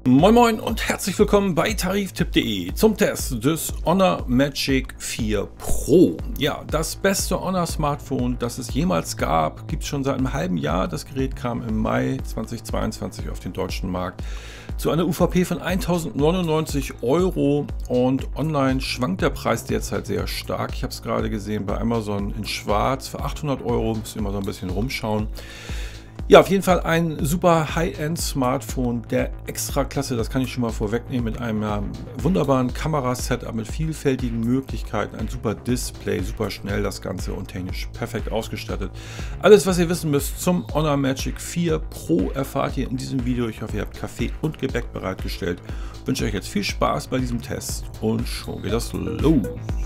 Moin Moin und herzlich willkommen bei Tariftipp.de zum Test des Honor Magic 4 Pro. Ja, das beste Honor Smartphone, das es jemals gab, gibt es schon seit einem halben Jahr. Das Gerät kam im Mai 2022 auf den deutschen Markt zu einer UVP von 1099 Euro und online schwankt der Preis derzeit sehr stark. Ich habe es gerade gesehen bei Amazon in schwarz für 800 Euro, müsst ihr immer so ein bisschen rumschauen. Ja, auf jeden Fall ein super High-End-Smartphone der Extraklasse, das kann ich schon mal vorwegnehmen, mit einem wunderbaren Kamerasetup mit vielfältigen Möglichkeiten, ein super Display, super schnell das Ganze und technisch perfekt ausgestattet. Alles, was ihr wissen müsst zum Honor Magic 4 Pro erfahrt ihr in diesem Video. Ich hoffe, ihr habt Kaffee und Gebäck bereitgestellt. Ich wünsche euch jetzt viel Spaß bei diesem Test und schon geht das los.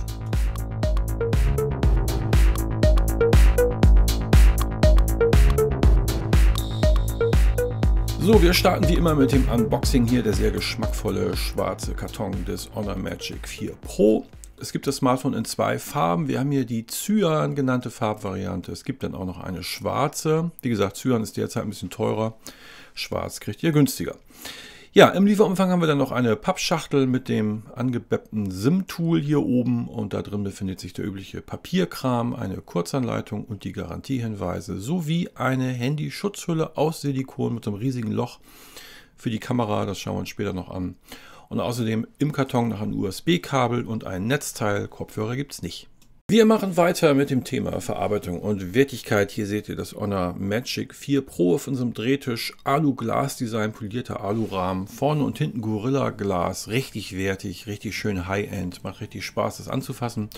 So, wir starten wie immer mit dem Unboxing hier, der sehr geschmackvolle schwarze Karton des Honor Magic 4 Pro. Es gibt das Smartphone in zwei Farben. Wir haben hier die Cyan genannte Farbvariante. Es gibt dann auch noch eine schwarze. Wie gesagt, Cyan ist derzeit ein bisschen teurer. Schwarz kriegt ihr günstiger. Ja, im Lieferumfang haben wir dann noch eine Pappschachtel mit dem angebeppten SIM-Tool hier oben und da drin befindet sich der übliche Papierkram, eine Kurzanleitung und die Garantiehinweise sowie eine Handyschutzhülle aus Silikon mit so einem riesigen Loch für die Kamera, das schauen wir uns später noch an. Und außerdem im Karton noch ein USB-Kabel und ein Netzteil, Kopfhörer gibt es nicht. Wir machen weiter mit dem Thema Verarbeitung und Wertigkeit. Hier seht ihr das Honor Magic 4 Pro auf unserem Drehtisch. Alu-Glas-Design, polierter Alurahmen, vorne und hinten Gorilla-Glas, richtig wertig, richtig schön High-End, macht richtig Spaß das anzufassen.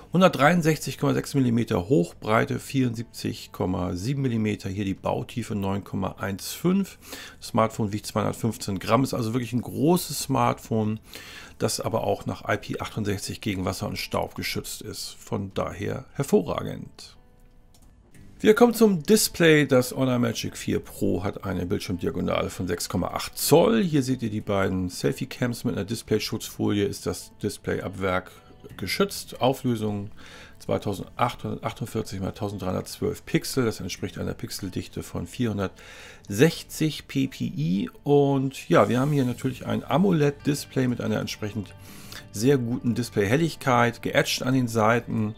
163,6 mm Hochbreite, 74,7 mm, hier die Bautiefe 9,15. Das Smartphone wiegt 215 Gramm, ist also wirklich ein großes Smartphone, das aber auch nach IP68 gegen Wasser und Staub geschützt ist. Von daher hervorragend. Wir kommen zum Display. Das Honor Magic 4 Pro hat eine Bildschirmdiagonale von 6,8 Zoll. Hier seht ihr die beiden Selfie-Cams mit einer Display-Schutzfolie. Ist das Display ab Werk geschützt. Auflösung 2848 x 1312 Pixel. Das entspricht einer Pixeldichte von 460 ppi. Und ja, wir haben hier natürlich ein AMOLED-Display mit einer entsprechend sehr guten Display-Helligkeit, geätscht an den Seiten.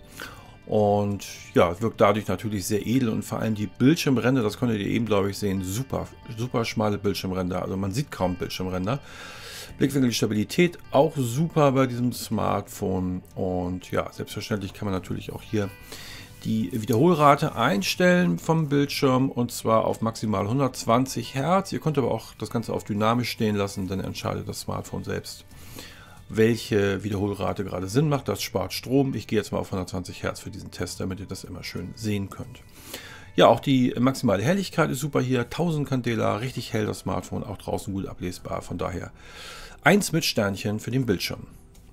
Und ja, wirkt dadurch natürlich sehr edel und vor allem die Bildschirmränder, das konntet ihr eben, glaube ich, sehen, super schmale Bildschirmränder. Also man sieht kaum Bildschirmränder. Blickwinkelstabilität auch super bei diesem Smartphone und ja, selbstverständlich kann man natürlich auch hier die Wiederholrate einstellen vom Bildschirm und zwar auf maximal 120 Hertz. Ihr könnt aber auch das Ganze auf dynamisch stehen lassen, dann entscheidet das Smartphone selbst, welche Wiederholrate gerade Sinn macht. Das spart Strom. Ich gehe jetzt mal auf 120 Hertz für diesen Test, damit ihr das immer schön sehen könnt. Ja, auch die maximale Helligkeit ist super hier. 1000 Candela, richtig hell das Smartphone, auch draußen gut ablesbar. Von daher 1 mit Sternchen für den Bildschirm.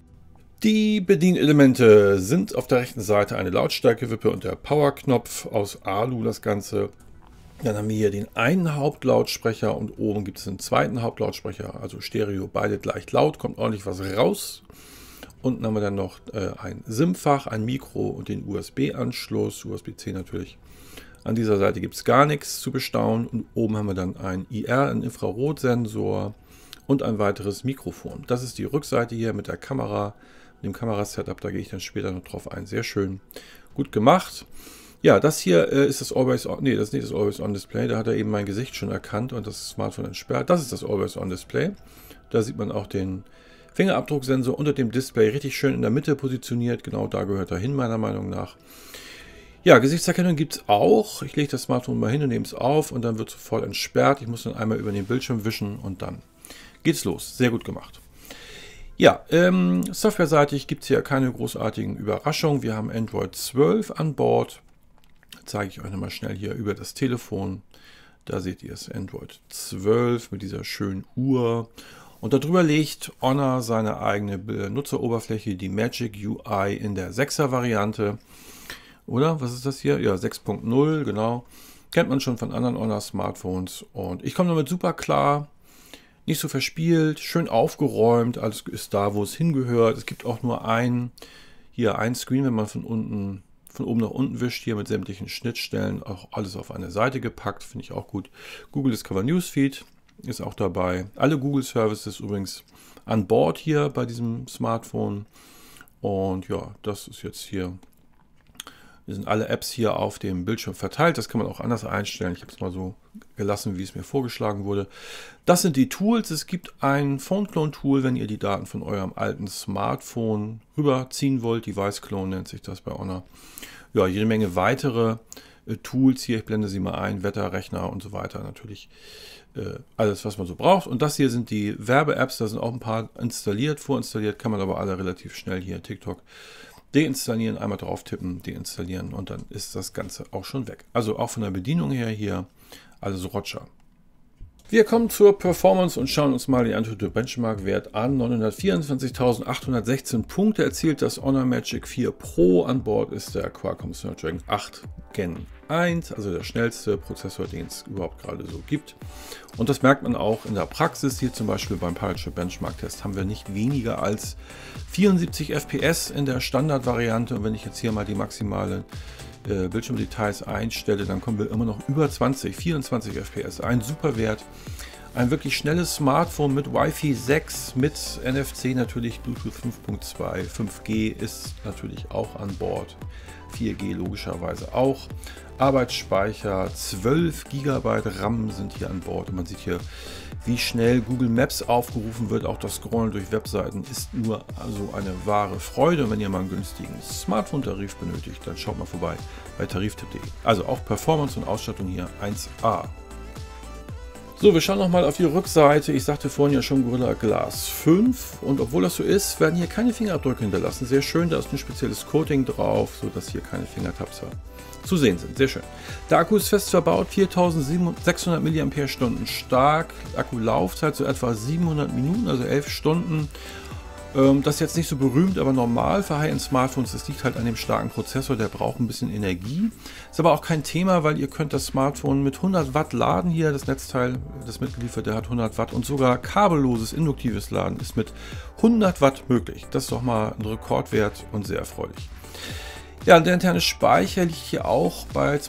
Die Bedienelemente sind auf der rechten Seite eine Lautstärkewippe und der Powerknopf aus Alu das Ganze. Dann haben wir hier den einen Hauptlautsprecher und oben gibt es einen zweiten Hauptlautsprecher, also Stereo, beide gleich laut, kommt ordentlich was raus. Unten haben wir dann noch ein SIM-Fach, ein Mikro und den USB-Anschluss, USB-C natürlich. An dieser Seite gibt es gar nichts zu bestaunen und oben haben wir dann ein IR, einen Infrarotsensor und ein weiteres Mikrofon. Das ist die Rückseite hier mit der Kamera, dem Kamerasetup, da gehe ich dann später noch drauf ein. Sehr schön, gut gemacht. Ja, das hier ist das Always-On, nee, das ist nicht das Always-On-Display, da hat er eben mein Gesicht schon erkannt und das Smartphone entsperrt. Das ist das Always-On-Display. Da sieht man auch den Fingerabdrucksensor unter dem Display richtig schön in der Mitte positioniert. Genau da gehört er hin, meiner Meinung nach. Ja, Gesichtserkennung gibt es auch. Ich lege das Smartphone mal hin und nehme es auf und dann wird sofort entsperrt. Ich muss dann einmal über den Bildschirm wischen und dann geht's los. Sehr gut gemacht. Ja, softwareseitig gibt es hier keine großartigen Überraschungen. Wir haben Android 12 an Bord. Zeige ich euch nochmal schnell hier über das Telefon. Da seht ihr es, Android 12 mit dieser schönen Uhr. Und darüber legt Honor seine eigene Benutzeroberfläche, die Magic UI in der 6er Variante. Oder? Was ist das hier? Ja, 6.0, genau. Kennt man schon von anderen Honor Smartphones. Und ich komme damit super klar. Nicht so verspielt, schön aufgeräumt. Alles ist da, wo es hingehört. Es gibt auch nur ein Screen, wenn man von oben nach unten wischt, hier mit sämtlichen Schnittstellen. Auch alles auf eine Seite gepackt, finde ich auch gut. Google Discover Newsfeed. ist auch dabei. Alle Google Services übrigens an Bord hier bei diesem Smartphone. Und ja, das ist jetzt hier. Hier sind alle Apps hier auf dem Bildschirm verteilt. Das kann man auch anders einstellen. Ich habe es mal so gelassen, wie es mir vorgeschlagen wurde. Das sind die Tools. Es gibt ein Phone Clone Tool, wenn ihr die Daten von eurem alten Smartphone rüberziehen wollt. Device Clone nennt sich das bei Honor. Ja, jede Menge weitere Tools hier. Ich blende sie mal ein. Wetterrechner und so weiter. Natürlich alles, was man so braucht. Und das hier sind die Werbe-Apps. Da sind auch ein paar installiert. Vorinstalliert kann man aber alle relativ schnell hier. TikTok deinstallieren, einmal drauf tippen, deinstallieren und dann ist das Ganze auch schon weg. Also auch von der Bedienung her hier alles Roger. Wir kommen zur Performance und schauen uns mal den AnTuTu Benchmark-Wert an. 924.816 Punkte erzielt das Honor Magic 4 Pro. An Bord ist der Qualcomm Snapdragon 8 Gen 1, also der schnellste Prozessor, den es überhaupt gerade so gibt. Und das merkt man auch in der Praxis. Hier zum Beispiel beim Pilotship Benchmark-Test haben wir nicht weniger als 74 FPS in der Standardvariante. Und wenn ich jetzt hier mal die maximale Bildschirmdetails einstelle, dann kommen wir immer noch über 24 FPS. Ein super Wert. Ein wirklich schnelles Smartphone mit Wi-Fi 6, mit NFC natürlich, Bluetooth 5.2, 5G ist natürlich auch an Bord. 4G logischerweise auch. Arbeitsspeicher, 12 GB RAM sind hier an Bord. Und man sieht hier, wie schnell Google Maps aufgerufen wird. Auch das Scrollen durch Webseiten ist nur also eine wahre Freude. Und wenn ihr mal einen günstigen Smartphone-Tarif benötigt, dann schaut mal vorbei bei tariftipp.de. Also auch Performance und Ausstattung hier 1A. So, wir schauen nochmal auf die Rückseite. Ich sagte vorhin ja schon Gorilla Glass 5. Und obwohl das so ist, werden hier keine Fingerabdrücke hinterlassen. Sehr schön, da ist ein spezielles Coating drauf, sodass hier keine Fingertapser zu sehen sind. Sehr schön. Der Akku ist fest verbaut, 4600 mAh stark. Akkulaufzeit so etwa 700 Minuten, also 11 Stunden. Das ist jetzt nicht so berühmt, aber normal für High-End-Smartphones. Das liegt halt an dem starken Prozessor, der braucht ein bisschen Energie. Ist aber auch kein Thema, weil ihr könnt das Smartphone mit 100 Watt laden hier. Das Netzteil, das mitgelieferte, hat 100 Watt und sogar kabelloses, induktives Laden ist mit 100 Watt möglich. Das ist doch mal ein Rekordwert und sehr erfreulich. Ja, der interne Speicher liegt hier auch bei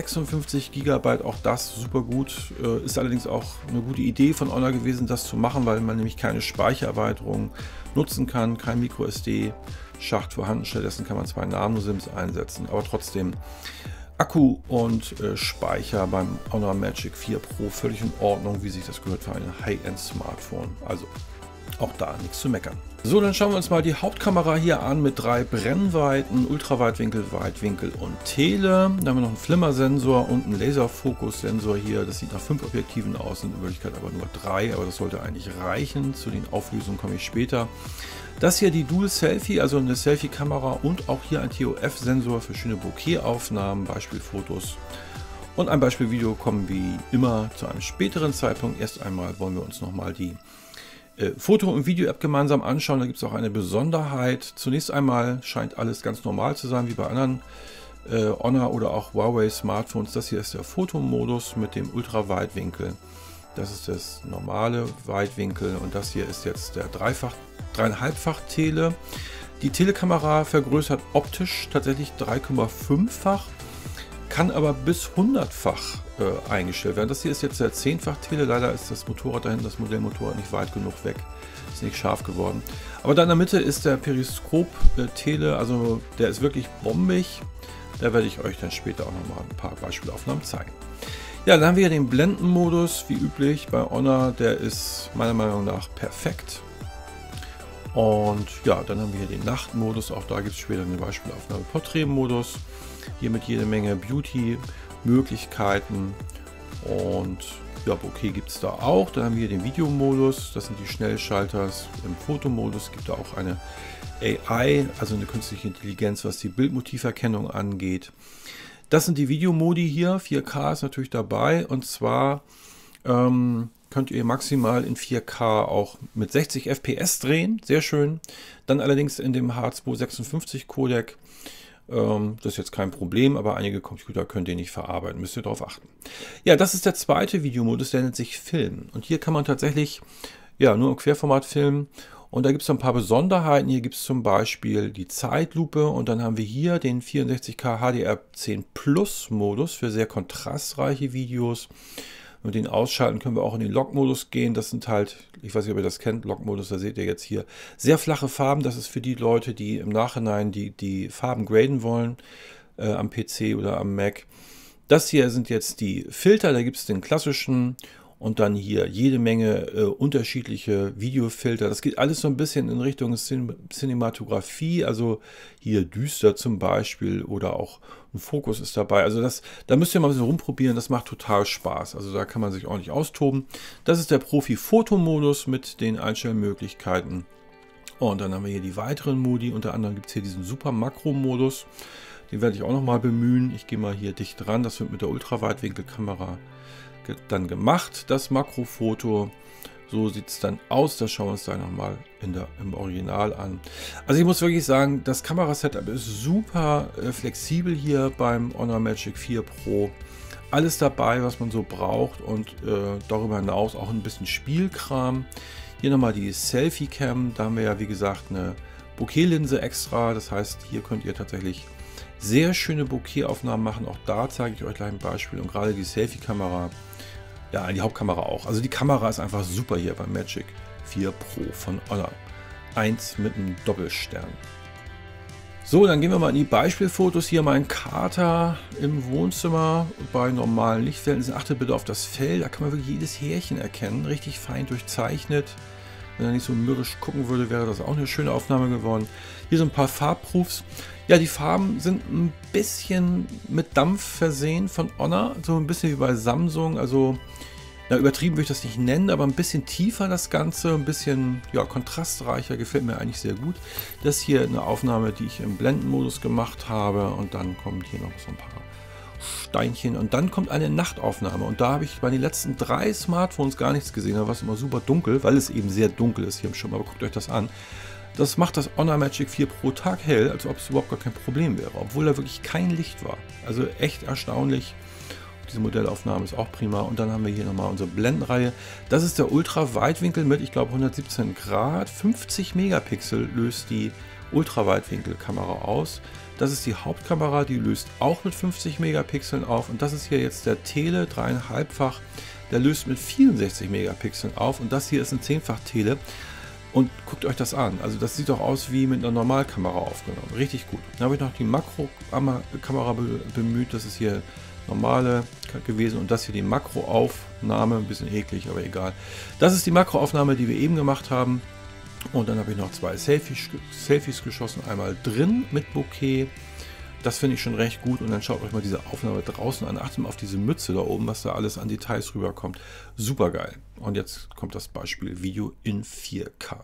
256 GB, auch das super gut. Ist allerdings auch eine gute Idee von Honor gewesen, das zu machen, weil man nämlich keine Speichererweiterung nutzen kann, kein Micro-SD-Schacht vorhanden. Stattdessen kann man 2 Nano-SIMs einsetzen, aber trotzdem Akku und Speicher beim Honor Magic 4 Pro völlig in Ordnung, wie sich das gehört für ein High-End-Smartphone. Also auch da nichts zu meckern. So, dann schauen wir uns mal die Hauptkamera hier an mit 3 Brennweiten, Ultraweitwinkel, Weitwinkel und Tele. Da haben wir noch einen Flimmersensor und einen Laserfokussensor hier. Das sieht nach 5 Objektiven aus, in Wirklichkeit aber nur 3, aber das sollte eigentlich reichen. Zu den Auflösungen komme ich später. Das hier die Dual Selfie, also eine Selfie-Kamera und auch hier ein TOF-Sensor für schöne Bokeh-Aufnahmen, Beispielfotos. Und ein Beispielvideo kommen wie immer zu einem späteren Zeitpunkt. Erst einmal wollen wir uns nochmal die Foto- und Video-App gemeinsam anschauen. Da gibt es auch eine Besonderheit. Zunächst einmal scheint alles ganz normal zu sein, wie bei anderen Honor oder auch Huawei Smartphones. Das hier ist der Fotomodus mit dem Ultraweitwinkel. Das ist das normale Weitwinkel und das hier ist jetzt der 3,5-fach Tele. Die Telekamera vergrößert optisch tatsächlich 3,5-fach, kann aber bis 100-fach eingestellt werden. Das hier ist jetzt der 10-fach Tele. Leider ist das Motorrad dahin, das Modellmotorrad nicht weit genug weg. Ist nicht scharf geworden. Aber da in der Mitte ist der Periskop Tele, also der ist wirklich bombig. Da werde ich euch dann später auch nochmal ein paar Beispielaufnahmen zeigen. Ja, dann haben wir hier den Blendenmodus, wie üblich bei Honor. Der ist meiner Meinung nach perfekt. Und ja, dann haben wir hier den Nachtmodus. Auch da gibt es später eine Beispielaufnahme. Porträtmodus. Hier mit jede Menge Beauty-Möglichkeiten. Und ja, Bokeh gibt es da auch. Dann haben wir hier den Videomodus. Das sind die Schnellschalter. Im Fotomodus gibt es auch eine AI, also eine künstliche Intelligenz, was die Bildmotiverkennung angeht. Das sind die Videomodi hier. 4K ist natürlich dabei. Und zwar könnt ihr maximal in 4K auch mit 60 FPS drehen. Sehr schön. Dann allerdings in dem H256 Codec. Das ist jetzt kein Problem, aber einige Computer könnt ihr nicht verarbeiten. Müsst ihr darauf achten. Ja, das ist der zweite Videomodus, der nennt sich Film. Und hier kann man tatsächlich ja nur im Querformat filmen. Und da gibt es ein paar Besonderheiten. Hier gibt es zum Beispiel die Zeitlupe und dann haben wir hier den 64K HDR10 Plus Modus für sehr kontrastreiche Videos. Wenn wir den ausschalten, können wir auch in den Log-Modus gehen. Das sind halt, ich weiß nicht, ob ihr das kennt, Log-Modus, da seht ihr jetzt hier sehr flache Farben. Das ist für die Leute, die im Nachhinein die Farben graden wollen, am PC oder am Mac. Das hier sind jetzt die Filter, da gibt es den klassischen und dann hier jede Menge unterschiedliche Videofilter. Das geht alles so ein bisschen in Richtung Cinematografie, also hier düster zum Beispiel oder auch ein Fokus ist dabei. Also da müsst ihr mal ein bisschen rumprobieren, das macht total Spaß. Also da kann man sich ordentlich austoben. Das ist der Profi-Fotomodus mit den Einstellmöglichkeiten. Und dann haben wir hier die weiteren Modi, unter anderem gibt es hier diesen Super-Makro-Modus. Den werde ich auch noch mal bemühen. Ich gehe mal hier dicht dran, das wird mit der Ultraweitwinkelkamera dann gemacht, das Makrofoto. So sieht es dann aus. Das schauen wir uns da nochmal im Original an. Also ich muss wirklich sagen, das Kamerasetup ist super flexibel hier beim Honor Magic 4 Pro. Alles dabei, was man so braucht und darüber hinaus auch ein bisschen Spielkram. Hier nochmal die Selfie-Cam. Da haben wir ja wie gesagt eine Bokeh-Linse extra. Das heißt, hier könnt ihr tatsächlich sehr schöne Bokeh-Aufnahmen machen. Auch da zeige ich euch gleich ein Beispiel. Und gerade die Selfie-Kamera, ja, die Hauptkamera auch. Also die Kamera ist einfach super hier beim Magic 4 Pro von Honor. 1 mit einem Doppelstern. So, dann gehen wir mal in die Beispielfotos. Hier mein Kater im Wohnzimmer bei normalen Lichtverhältnissen. Achtet bitte auf das Fell, da kann man wirklich jedes Härchen erkennen. Richtig fein durchzeichnet. Wenn er nicht so mürrisch gucken würde, wäre das auch eine schöne Aufnahme geworden. Hier so ein paar Farbproofs. Ja, die Farben sind ein bisschen mit Dampf versehen von Honor. So ein bisschen wie bei Samsung. Also, ja, übertrieben würde ich das nicht nennen, aber ein bisschen tiefer das Ganze. Ein bisschen, ja, kontrastreicher. Gefällt mir eigentlich sehr gut. Das hier eine Aufnahme, die ich im Blendenmodus gemacht habe. Und dann kommt hier noch so ein paar Steinchen. Und dann kommt eine Nachtaufnahme. Und da habe ich bei den letzten 3 Smartphones gar nichts gesehen. Da war es immer super dunkel, weil es eben sehr dunkel ist hier im Schirm. Aber guckt euch das an. Das macht das Honor Magic 4 Pro taghell, als ob es überhaupt gar kein Problem wäre, obwohl da wirklich kein Licht war. Also echt erstaunlich. Diese Modellaufnahme ist auch prima. Und dann haben wir hier nochmal unsere Blendenreihe. Das ist der Ultraweitwinkel mit, ich glaube, 117 Grad. 50 Megapixel löst die Ultraweitwinkelkamera aus. Das ist die Hauptkamera, die löst auch mit 50 Megapixeln auf. Und das ist hier jetzt der Tele 3,5-fach. Der löst mit 64 Megapixeln auf. Und das hier ist ein 10-fach Tele. Und guckt euch das an. Also das sieht doch aus wie mit einer Normalkamera aufgenommen. Richtig gut. Dann habe ich noch die Makrokamera bemüht. Das ist hier normale gewesen. Und das hier die Makroaufnahme. Ein bisschen eklig, aber egal. Das ist die Makroaufnahme, die wir eben gemacht haben. Und dann habe ich noch 2 Selfies geschossen. Einmal drin mit Bokeh. Das finde ich schon recht gut. Und dann schaut euch mal diese Aufnahme draußen an. Achtet mal auf diese Mütze da oben, was da alles an Details rüberkommt. Super geil. Und jetzt kommt das Beispiel Video in 4K.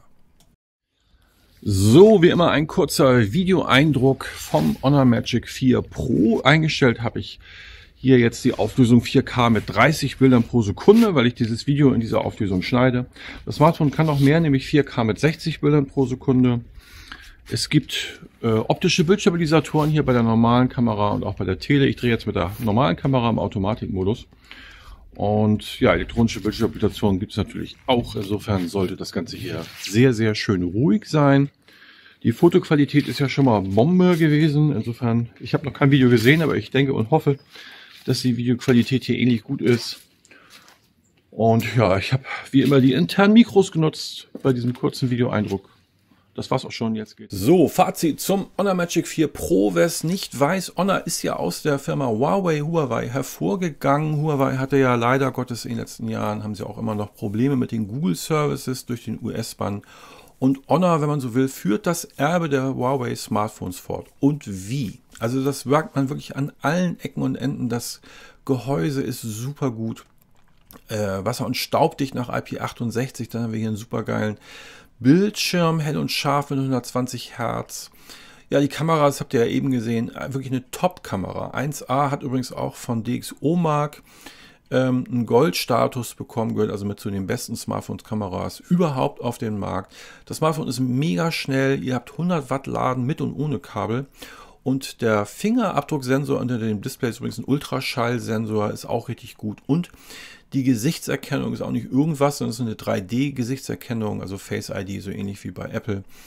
So, wie immer ein kurzer Videoeindruck vom Honor Magic 4 Pro. Eingestellt habe ich hier jetzt die Auflösung 4K mit 30 Bildern pro Sekunde, weil ich dieses Video in dieser Auflösung schneide. Das Smartphone kann noch mehr, nämlich 4K mit 60 Bildern pro Sekunde. Es gibt optische Bildstabilisatoren hier bei der normalen Kamera und auch bei der Tele. Ich drehe jetzt mit der normalen Kamera im Automatikmodus. Und ja, elektronische Bildstabilisation gibt es natürlich auch. Insofern sollte das Ganze hier sehr, sehr schön ruhig sein. Die Fotoqualität ist ja schon mal Bombe gewesen. Insofern, ich habe noch kein Video gesehen, aber ich denke und hoffe, dass die Videoqualität hier ähnlich gut ist. Und ja, ich habe wie immer die internen Mikros genutzt bei diesem kurzen Videoeindruck. Das war's auch schon, jetzt geht's. So, Fazit zum Honor Magic 4 Pro. Wer es nicht weiß, Honor ist ja aus der Firma Huawei hervorgegangen. Huawei hatte ja leider Gottes in den letzten Jahren, haben sie auch immer noch Probleme mit den Google Services durch den US-Bann. Und Honor, wenn man so will, führt das Erbe der Huawei Smartphones fort. Und wie? Also das merkt man wirklich an allen Ecken und Enden. Das Gehäuse ist super gut. Wasser- und staubdicht nach IP68. Dann haben wir hier einen super geilen Bildschirm, hell und scharf mit 120 Hertz. Ja, die Kamera, das habt ihr ja eben gesehen, wirklich eine Top-Kamera. 1A hat übrigens auch von DxOMark einen Goldstatus bekommen, gehört also mit zu den besten Smartphones-Kameras überhaupt auf dem Markt. Das Smartphone ist mega schnell, ihr habt 100 Watt Laden mit und ohne Kabel. Und der Fingerabdrucksensor unter dem Display ist übrigens ein Ultraschallsensor, ist auch richtig gut. Und die Gesichtserkennung ist auch nicht irgendwas, sondern es ist eine 3D-Gesichtserkennung, also Face ID, so ähnlich wie bei Apple.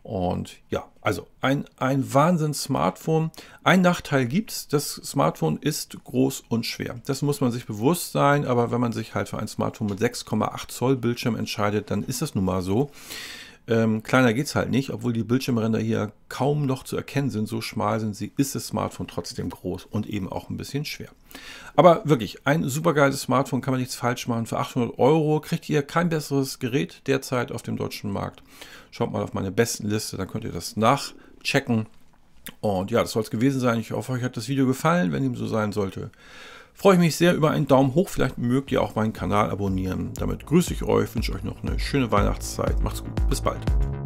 Und ja, also ein Wahnsinns-Smartphone. Ein Nachteil gibt es, das Smartphone ist groß und schwer. Das muss man sich bewusst sein, aber wenn man sich halt für ein Smartphone mit 6,8 Zoll Bildschirm entscheidet, dann ist das nun mal so. Kleiner geht es halt nicht, obwohl die Bildschirmränder hier kaum noch zu erkennen sind, so schmal sind sie, ist das Smartphone trotzdem groß und eben auch ein bisschen schwer. Aber wirklich, ein super geiles Smartphone, kann man nichts falsch machen. Für 800 € kriegt ihr kein besseres Gerät derzeit auf dem deutschen Markt. Schaut mal auf meine besten Liste, dann könnt ihr das nachchecken. Und ja, das soll es gewesen sein. Ich hoffe, euch hat das Video gefallen. Wenn dem so sein sollte, freue ich mich sehr über einen Daumen hoch. Vielleicht mögt ihr auch meinen Kanal abonnieren. Damit grüße ich euch, wünsche euch noch eine schöne Weihnachtszeit. Macht's gut, bis bald.